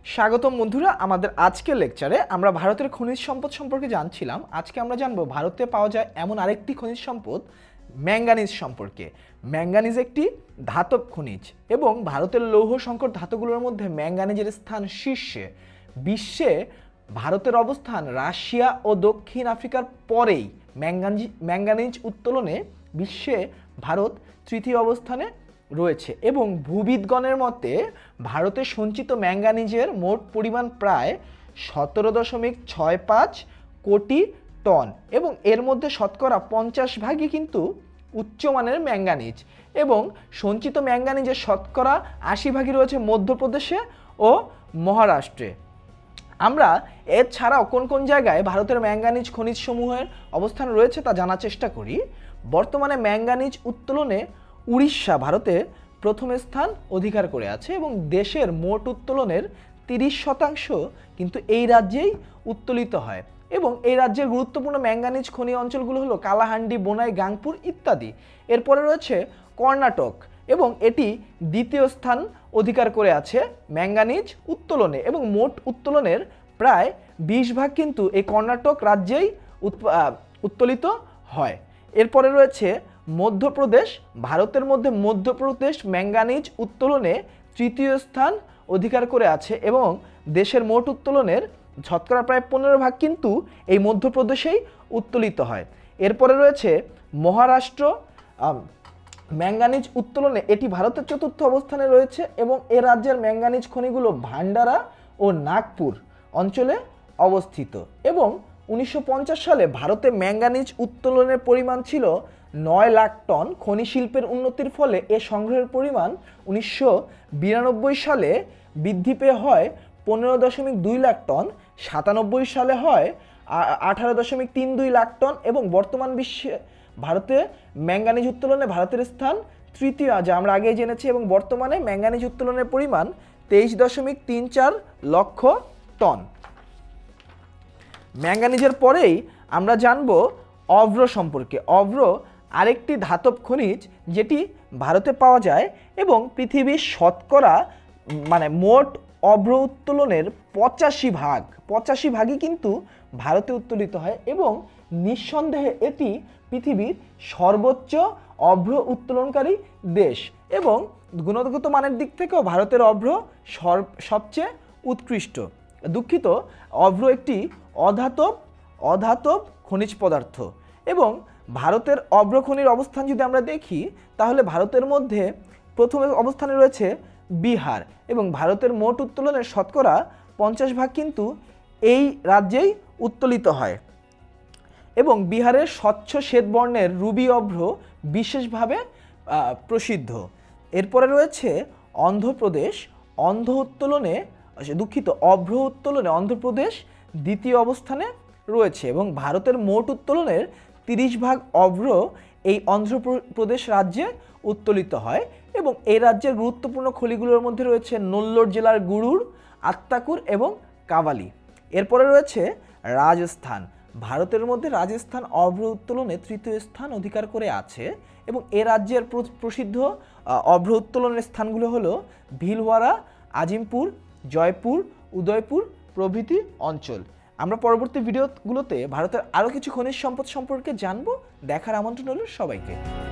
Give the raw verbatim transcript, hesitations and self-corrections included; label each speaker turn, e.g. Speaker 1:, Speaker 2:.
Speaker 1: স্বাগতম বন্ধুরা, আমাদের আজকের লেকচারে আমরা ভারতের খনিজ সম্পদ সম্পর্কে জানছিলাম। আজকে আমরা জানবো ভারতে পাওয়া যায় এমন আরেকটি খনিজ সম্পদ ম্যাঙ্গানিজ সম্পর্কে। ম্যাঙ্গানিজ একটি ধাতব খনিজ এবং ভারতের লৌহ সংকট ধাতুগুলোর মধ্যে ম্যাঙ্গানিজের স্থান শীর্ষে। বিশ্বে ভারতের অবস্থান রাশিয়া ও দক্ষিণ আফ্রিকার পরেই ম্যাঙ্গানিজ ম্যাঙ্গানিজ উত্তোলনে বিশ্বে ভারত তৃতীয় অবস্থানে রয়েছে এবং ভূবিদগণের মতে ভারতে সঞ্চিত ম্যাঙ্গানিজের মোট পরিমাণ প্রায় সতেরো দশমিক ছয় পাঁচ কোটি টন এবং এর মধ্যে শতকরা পঞ্চাশ ভাগই কিন্তু উচ্চমানের ম্যাঙ্গানিজ এবং সঞ্চিত ম্যাঙ্গানিজের শতকরা আশি ভাগই রয়েছে মধ্যপ্রদেশে ও মহারাষ্ট্রে। আমরা এছাড়াও কোন কোন জায়গায় ভারতের ম্যাঙ্গানিজ খনিজ সমূহের অবস্থান রয়েছে তা জানার চেষ্টা করি। বর্তমানে ম্যাঙ্গানিজ উত্তোলনে উড়িষ্যা ভারতে প্রথম স্থান অধিকার করে আছে এবং দেশের মোট উত্তোলনের তিরিশ শতাংশ কিন্তু এই রাজ্যেই উত্তোলিত হয় এবং এই রাজ্যের গুরুত্বপূর্ণ ম্যাঙ্গানিজ খনি অঞ্চলগুলো হলো কালাহান্ডি, বোনাই, গাংপুর ইত্যাদি। এরপরে রয়েছে কর্ণাটক এবং এটি দ্বিতীয় স্থান অধিকার করে আছে ম্যাঙ্গানিজ উত্তোলনে এবং মোট উত্তোলনের প্রায় বিশ ভাগ কিন্তু এই কর্ণাটক রাজ্যেই উত্তোলিত হয়। এরপরে রয়েছে মধ্যপ্রদেশ, ভারতের মধ্যে মধ্যপ্রদেশ ম্যাঙ্গানিজ উত্তোলনে তৃতীয় স্থান অধিকার করে আছে এবং দেশের মোট উত্তোলনের শতকরা প্রায় পনেরো ভাগ কিন্তু এই মধ্যপ্রদেশেই উত্তোলিত হয়। এরপরে রয়েছে মহারাষ্ট্র, ম্যাঙ্গানিজ উত্তোলনে এটি ভারতের চতুর্থ অবস্থানে রয়েছে এবং এ রাজ্যের ম্যাঙ্গানিজ খনিগুলো ভান্ডারা ও নাগপুর অঞ্চলে অবস্থিত এবং উনিশশো পঞ্চাশ সালে ভারতে ম্যাঙ্গানিজ উত্তোলনের পরিমাণ ছিল নয় লাখ টন। খনি শিল্পের উন্নতির ফলে এ সংগ্রহের পরিমাণ উনিশশো বিরানব্বই সালে বৃদ্ধি পেয়ে হয় পনেরো দশমিক দুই লাখ টন, সাতানব্বই সালে হয় আঠারো দশমিক তিন দুই লাখ টন এবং বর্তমান বিশ্বে ভারতে ম্যাঙ্গানিজ উত্তোলনে ভারতের স্থান তৃতীয়, যা আমরা আগেই জেনেছি এবং বর্তমানে ম্যাঙ্গানিজ উত্তোলনের পরিমাণ তেইশ দশমিক তিন চার লক্ষ টন। ম্যাঙ্গানিজের পরেই আমরা জানব অভ্র সম্পর্কে। অভ্র আরেকটি ধাতব খনিজ যেটি ভারতে পাওয়া যায় এবং পৃথিবীর শতকরা মানে মোট অভ্র উত্তোলনের পঁচাশি ভাগ পঁচাশি ভাগই কিন্তু ভারতে উত্তোলিত হয় এবং নিঃসন্দেহে এটি পৃথিবীর সর্বোচ্চ অভ্র উত্তোলনকারী দেশ এবং গুণগত মানের দিক থেকেও ভারতের অভ্র সবচেয়ে উৎকৃষ্ট। দুঃখিত, অভ্র একটি অধাতব অধাতব খনিজ পদার্থ এবং ভারতের অভ্র খনির অবস্থান যদি আমরা দেখি তাহলে ভারতের মধ্যে প্রথম অবস্থানে রয়েছে বিহার এবং ভারতের মোট উত্তোলনের শতকরা পঞ্চাশ ভাগ কিন্তু এই রাজ্যেই উত্তোলিত হয় এবং বিহারের স্বচ্ছ শ্বেত বর্ণের রুবি অভ্র বিশেষভাবে প্রসিদ্ধ। এরপরে রয়েছে অন্ধ্রপ্রদেশ। অন্ধ্র উত্তোলনে দুঃখিত অভ্র উত্তোলনে অন্ধ্রপ্রদেশ দ্বিতীয় অবস্থানে রয়েছে এবং ভারতের মোট উত্তোলনের তিরিশ ভাগ অভ্র এই অন্ধ্রপ্রদেশ রাজ্যে উত্তোলিত হয় এবং এই রাজ্যের গুরুত্বপূর্ণ খনিগুলোর মধ্যে রয়েছে নল্লোর জেলার গুরুর, আত্তাকুর এবং কাবালি। এরপরে রয়েছে রাজস্থান। ভারতের মধ্যে রাজস্থান অভ্র উত্তোলনে তৃতীয় স্থান অধিকার করে আছে এবং এ রাজ্যের প্রসিদ্ধ অভ্র উত্তোলনের স্থানগুলো হলো ভিলওয়ারা, আজিমপুর, জয়পুর, উদয়পুর প্রভৃতি অঞ্চল। আমরা পরবর্তী ভিডিওগুলোতে ভারতের আরও কিছু খনিজ সম্পদ সম্পর্কে জানবো। দেখার আমন্ত্রণ হলো সবাইকে।